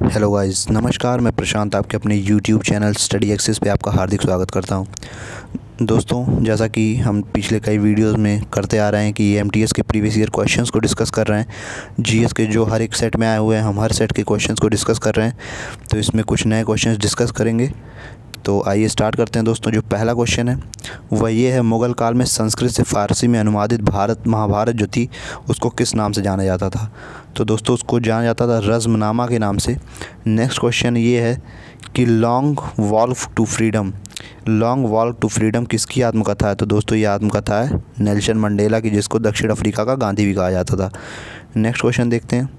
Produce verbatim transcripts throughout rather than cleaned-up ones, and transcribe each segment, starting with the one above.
Hello guys, नमस्कार। मैं प्रशांत आपके अपने यूट्यूब चैनल स्टडी एक्सेस पे आपका हार्दिक स्वागत करता हूं। दोस्तों, जैसा कि हम पिछले कई वीडियोस में करते आ रहे हैं कि एमटीएस के प्रीवियस ईयर क्वेश्चंस को डिस्कस कर रहे हैं। जीएस के जो हर एक सेट में आए हुए हैं, हम हर सेट के क्वेश्चंस को डिस्कस कर रहे हैं। तो इसमें कुछ नए क्वेश्चंस डिस्कस करेंगे। तो आइए स्टार्ट करते हैं दोस्तों। जो पहला क्वेश्चन है वह ये है, मुग़ल काल में संस्कृत से फ़ारसी में अनुवादित भारत महाभारत जो थी उसको किस नाम से जाना जाता था? तो दोस्तों, उसको जाना जाता था रज़्मनामा के नाम से। नेक्स्ट क्वेश्चन ये है कि long walk to freedom long walk to freedom किसकी आत्मकथा है? तो दोस्तों, ये आत्मकथा है नेल्सन मंडेला की, जिसको दक्षिण अफ्रीका का गांधी भी कहा जाता था। नेक्स्ट क्वेश्चन देखते हैं।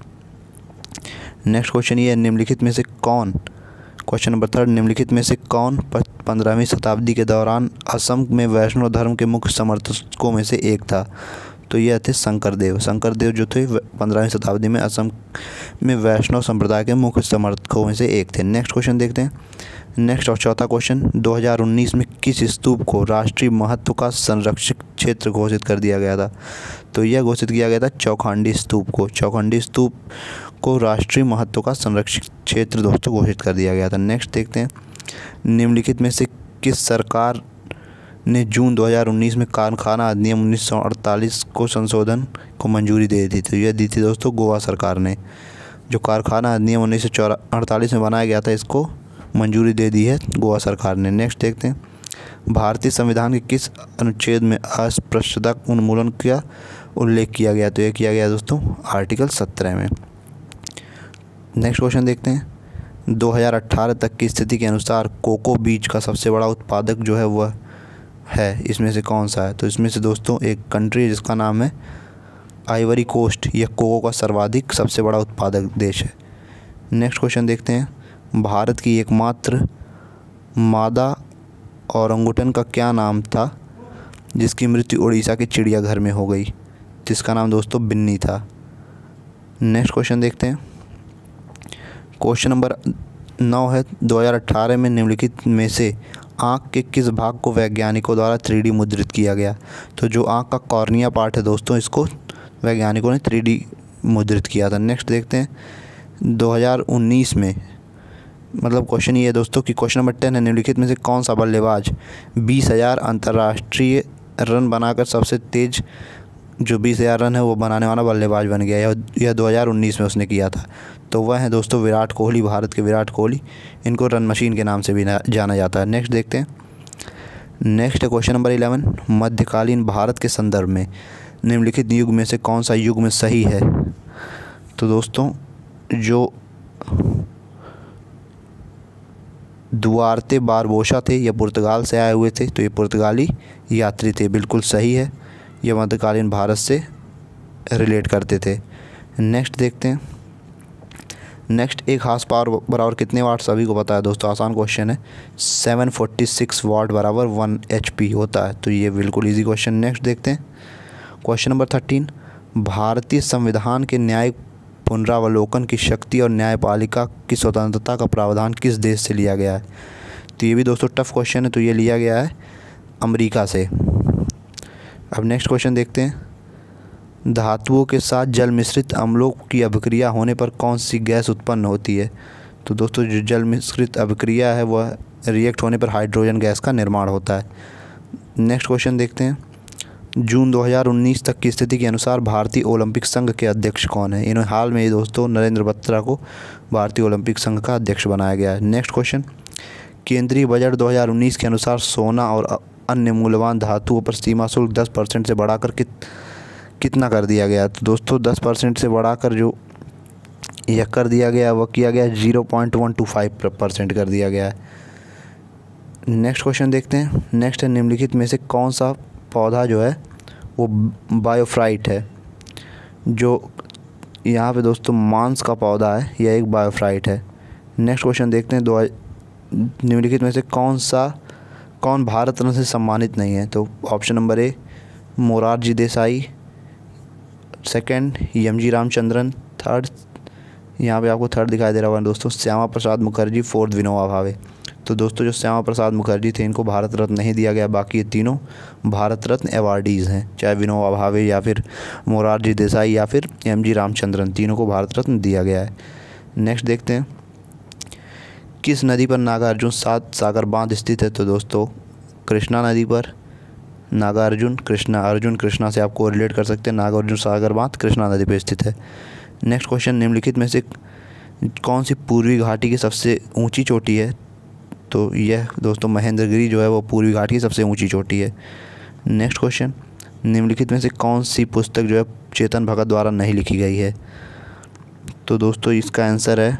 नेक्स्ट क्वेश्चन ये है, निम्नलिखित में से कौन क्वेश्चन नंबर थर्ड निम्नलिखित में से कौन पंद्रहवीं शताब्दी के दौरान असम में वैष्णव धर्म के मुख्य समर्थकों में से एक था? तो यह थे शंकरदेव। शंकरदेव जो थे पंद्रहवीं शताब्दी में असम में वैष्णव संप्रदाय के मुख्य समर्थकों में से एक थे। नेक्स्ट क्वेश्चन देखते हैं। नेक्स्ट और चौथा क्वेश्चन, दो हज़ार उन्नीस में किस स्तूप को राष्ट्रीय महत्व का संरक्षित क्षेत्र घोषित कर दिया गया था? तो यह घोषित किया गया था चौखंडी स्तूप को। चौखंडी स्तूप को राष्ट्रीय महत्व का संरक्षित क्षेत्र दोस्तों घोषित कर दिया गया था। नेक्स्ट देखते हैं। निम्नलिखित में से किस सरकार ने जून दो हज़ार उन्नीस में कारखाना अधिनियम उन्नीस सौ अड़तालीस को संशोधन को मंजूरी दे दी थी? तो यह दी थी दोस्तों गोवा सरकार ने। जो कारखाना अधिनियम उन्नीस सौ अड़तालीस में बनाया गया था, इसको मंजूरी दे दी है गोवा सरकार ने। नेक्स्ट देखते हैं। भारतीय संविधान के किस अनुच्छेद में अस्पृश्यता उन्मूलन का उल्लेख किया गया? तो यह किया गया दोस्तों आर्टिकल सत्रह में। नेक्स्ट क्वेश्चन देखते हैं। दो हज़ार अठारह तक की स्थिति के अनुसार कोको बीज का सबसे बड़ा उत्पादक जो है वह है, इसमें से कौन सा है? तो इसमें से दोस्तों एक कंट्री जिसका नाम है आइवरी कोस्ट, यह कोको का सर्वाधिक सबसे बड़ा उत्पादक देश है। नेक्स्ट क्वेश्चन देखते हैं। भारत की एकमात्र मादा ओरंगुटन का क्या नाम था जिसकी मृत्यु उड़ीसा के चिड़ियाघर में हो गई? जिसका नाम दोस्तों बिन्नी था। नेक्स्ट क्वेश्चन देखते हैं। क्वेश्चन नंबर नौ है, दो हज़ार अठारह में निम्नलिखित में से आँख के किस भाग को वैज्ञानिकों द्वारा थ्री डी मुद्रित किया गया? तो जो आँख का कॉर्निया पार्ट है दोस्तों, इसको वैज्ञानिकों ने थ्री डी मुद्रित किया था। नेक्स्ट देखते हैं। दो हज़ार उन्नीस में मतलब क्वेश्चन ये है दोस्तों कि क्वेश्चन नंबर टेन है, निम्नलिखित में से कौन सा बल्लेबाज बीस हज़ार अंतर्राष्ट्रीय रन बनाकर सबसे तेज़ जो बीस हज़ार रन है वो बनाने वाला बल्लेबाज बन गया? यह यह दो हज़ार उन्नीस में उसने किया था। तो वह है दोस्तों विराट कोहली, भारत के विराट कोहली। इनको रन मशीन के नाम से भी जाना जाता है। नेक्स्ट देखते हैं। नेक्स्ट है क्वेश्चन नंबर इलेवन, मध्यकालीन भारत के संदर्भ में निम्नलिखित युग में से कौन सा युग में सही है? तो दोस्तों, जो दुआर्ते बारबोसा थे, ये पुर्तगाल से आए हुए थे, तो ये पुर्तगाली यात्री थे। बिल्कुल सही है, ये मध्यकालीन भारत से रिलेट करते थे। नेक्स्ट देखते हैं। नेक्स्ट, एक हार्स पावर बराबर कितने वाट? सभी को पता है दोस्तों, आसान क्वेश्चन है। सात सौ छियालीस वाट बराबर वन एचपी होता है। तो ये बिल्कुल इजी क्वेश्चन। नेक्स्ट देखते हैं। क्वेश्चन नंबर थर्टीन, भारतीय संविधान के न्यायिक पुनरावलोकन की शक्ति और न्यायपालिका की स्वतंत्रता का प्रावधान किस देश से लिया गया है? तो ये भी दोस्तों टफ क्वेश्चन है। तो ये लिया गया है अमेरिका से। अब नेक्स्ट क्वेश्चन देखते हैं। धातुओं के साथ जल मिश्रित अम्लों की अभिक्रिया होने पर कौन सी गैस उत्पन्न होती है? तो दोस्तों, जो जल मिश्रित अभिक्रिया है वह रिएक्ट होने पर हाइड्रोजन गैस का निर्माण होता है। नेक्स्ट क्वेश्चन देखते हैं। जून दो हज़ार उन्नीस तक की स्थिति के अनुसार भारतीय ओलंपिक संघ के अध्यक्ष कौन है? इन्होंने हाल में ही दोस्तों नरेंद्र बत्रा को भारतीय ओलंपिक संघ का अध्यक्ष बनाया गया है। नेक्स्ट क्वेश्चन, केंद्रीय बजट दो हज़ार उन्नीस के अनुसार सोना और अन्य मूल्यवान धातुओं पर सीमा शुल्क दस परसेंट से बढ़ाकर कित कितना कर दिया गया? तो दोस्तों, दस परसेंट से बढ़ाकर जो यह कर दिया गया वह किया गया zero point one two five percent कर दिया गया है। नेक्स्ट क्वेश्चन देखते हैं। नेक्स्ट है, निम्नलिखित में से कौन सा पौधा जो है वो बायोफाइट है? जो यहाँ पे दोस्तों मांस का पौधा है, यह एक बायोफाइट है। नेक्स्ट क्वेश्चन देखते हैं। दो निम्नलिखित में से कौन सा कौन भारत रत्न से सम्मानित नहीं है? तो option number A Morarji Desai, second M G Ramachandran, third यहाँ पे आपको थर्ड दिखाई दे रहा होगा दोस्तों श्यामा प्रसाद मुखर्जी, फोर्थ विनोबा भावे। तो दोस्तों, जो श्यामा प्रसाद मुखर्जी थे इनको भारत रत्न नहीं दिया गया, बाकी ये तीनों भारत रत्न अवार्डीज़ हैं, चाहे विनोबा भावे या फिर मोरारजी देसाई या फिर एम जी रामचंद्रन, तीनों को भारत रत्न दिया गया है। नेक्स्ट देखते हैं। किस नदी पर नागार्जुन सात सागर बांध स्थित है? तो दोस्तों कृष्णा नदी पर नागार्जुन कृष्णा, अर्जुन कृष्णा से आपको रिलेट कर सकते हैं। नागार्जुन सागर बांध कृष्णा नदी पर स्थित है। नेक्स्ट क्वेश्चन, निम्नलिखित में से कौन सी पूर्वी घाटी की सबसे ऊंची चोटी है? तो यह दोस्तों महेंद्रगिरी जो है वो पूर्वी घाटी की सबसे ऊंची चोटी है। नेक्स्ट क्वेश्चन, निम्नलिखित में से कौन सी पुस्तक जो है चेतन भगत द्वारा नहीं लिखी गई है? तो दोस्तों इसका आंसर है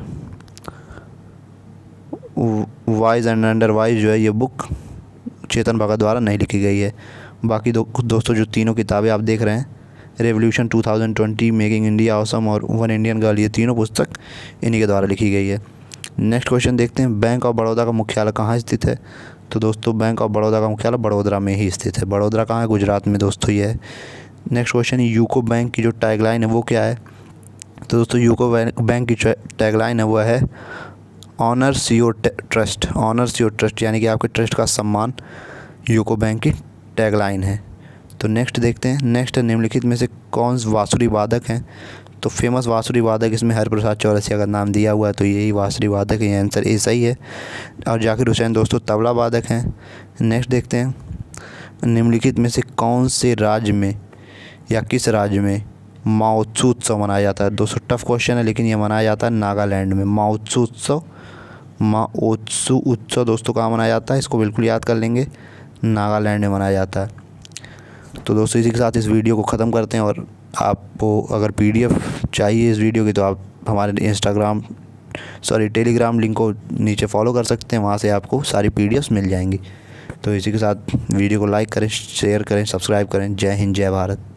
वाइज एंड अंडर वाइज जो है ये बुक चेतन भगत द्वारा नहीं लिखी गई है। बाकी दो, दोस्तों जो तीनों किताबें आप देख रहे हैं, revolution two thousand twenty, making India awesome और वन इंडियन गर्ल, ये तीनों पुस्तक इन्हीं के द्वारा लिखी गई है। नेक्स्ट क्वेश्चन देखते हैं, बैंक ऑफ बड़ौदा का मुख्यालय कहाँ स्थित है? तो दोस्तों बैंक ऑफ बड़ौदा का मुख्यालय बड़ोदरा में ही स्थित है। बड़ोदरा कहाँ है? गुजरात में दोस्तों ये है। नेक्स्ट क्वेश्चन, यूको बैंक की जो टैगलाइन है वो क्या है? तो दोस्तों यूको बैंक की टैगलाइन है वो है honours your trust, honours your trust, यानी कि आपके ट्रस्ट का सम्मान यूको बैंक की टैगलाइन है। तो नेक्स्ट देखते हैं, नेक्स्ट निम्नलिखित में से कौन बांसुरी वादक हैं? तो फेमस बांसुरी वादक इसमें हरिप्रसाद चौरसिया का नाम दिया हुआ है, तो यही बांसुरी वादक है, ये आंसर ए सही है। और जाकिर हुसैन दोस्तों तबला वादक हैं। नेक्स्ट देखते हैं, निम्नलिखित में से कौन से राज्य में या किस राज्य में माओत्सु उत्सव मनाया जाता है? दोस्तों टफ क्वेश्चन है, लेकिन ये मनाया जाता है नागालैंड में। माओत्सु उत्सव, माओत्सु उत्सव दोस्तों कहाँ मनाया जाता है? इसको बिल्कुल याद कर लेंगे, नागालैंड में मनाया जाता है। तो दोस्तों इसी के साथ इस वीडियो को ख़त्म करते हैं, और आपको अगर पीडीएफ चाहिए इस वीडियो की तो आप हमारे इंस्टाग्राम सॉरी टेलीग्राम लिंक को नीचे फॉलो कर सकते हैं, वहाँ से आपको सारी पीडीएफ्स मिल जाएंगी। तो इसी के साथ वीडियो को लाइक करें, शेयर करें, सब्सक्राइब करें। जय हिंद, जय भारत।